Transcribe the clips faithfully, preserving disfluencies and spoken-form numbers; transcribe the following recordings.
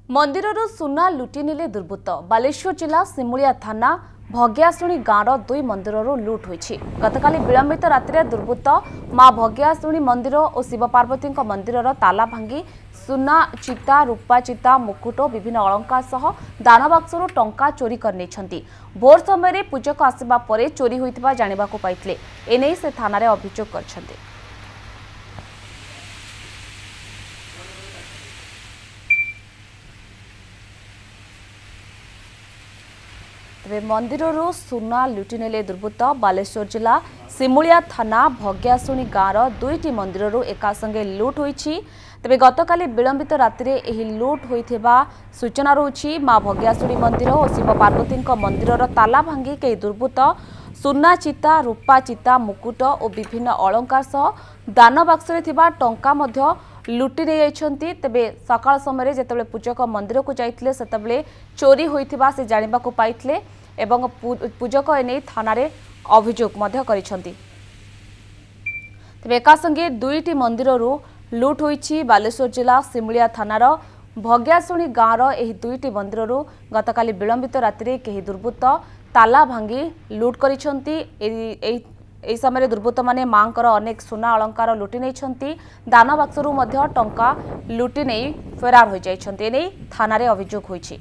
मंदिरରୁ सुना लुटि नेले दुर्बृत्त। बालेश्वर जिला सिमुलिया थाना भग्याशुणी गाँवर दुई मंदिरରୁ लुट होइछि। गतकाली विलंबित रात्रि दुर्बृत्त मां भग्याशुणी मंदिर और शिव पार्वती मंदिरर ताला भांगी सुना चिता रूपा चिता मुकुट विभिन्न अलंकार सह दानबाक्सरू टंका चोरी कर नेछंती। भोर समय पूजक आसिबा परे चोरी होइतिबा जानिबाकू पाइथिले। एनै से थाना रे अभियोग करछंती। तेज मंदिरରୁ सुना लुटि नेले दुर्बृत्त। बालेश्वर जिला सिमुलिया थाना भग्याशुणी गाँवर दुईटी मंदिरରୁ एका संगे लुट होइछि। तेज गतकाली विलंबित रात्रि एही लुट होइथिबा सूचना रहुछि। मां भग्याशुणी मंदिर और शिव पार्वती मंदिरर ताला भांगी कई दुर्बृत्त सुना चिता रूपा चिता मुकुट और विभिन्न अलंकार सह दान बाक्सरे थिबा टंका मध्य लुटि नै जाइछंती। तेबे सकाळ समय जेतेबेले पूजक मंदिर को जाइथिले सेतेबेले चोरी होइथिबा से जानिबाकू पाइथिले एवं पूजक एने थाना रे अभियोग मध्य करिछंती। तेबे एका संगे दुईटी मंदिररू लुट होइछि। बालेश्वर जिला सिमुलिया थानार भग्याशुणी गाँवर एही दुईटी मंदिररू गतकाली विलंबित रात्रि केही दुर्बृत्त ताला भांगी लुट करिछंती। एही समय दुर्बृत्त माने मांकर अनेक सुना अलंकार लुटि नेछंती। दान बाक्सरू मध्य टंका लुटि नै फरार होई जाइछंती। एनै थाना रे अभियोग होइछि।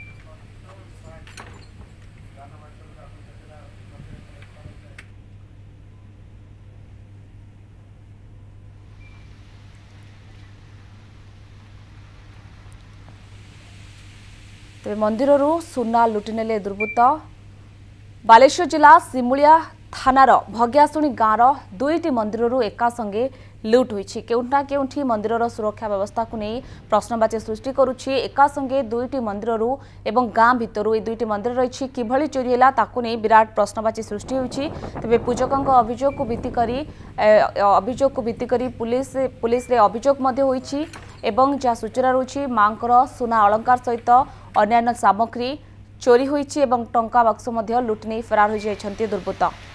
तेज मंदिरରୁ सुना लुटि नेले दुर्बृत्त। बालेश्वर जिला सिमुलिया थानार भग्याशुणी गाँवर दुईटी मंदिरରୁ एका संगे लुट होइछि। केउंटा केउंठी मंदिरर सुरक्षा व्यवस्था को नहीं प्रश्नवाची सृष्टि करुछि। एका संगे दुईटी मंदिरରୁ एवं गाँ भितरु ए दुईटी मंदिर रही किभली चोरी हैला ताकू नहीं विराट प्रश्नवाची सृष्टि होइछि। तबे पूजकंक अभियोग को भित्ति करी अभियोग को भित्ति करी पुलिस पुलिस रे अभियोग मध्ये होइछि एवं जा सूचना रहुछि मांकर सुना अलंकार सहित अन्यान्य सामग्री चोरी होइछि एवं टंका बाक्स मध्ये लुटि नै फरार होई जाइछंती दुर्बृत्त।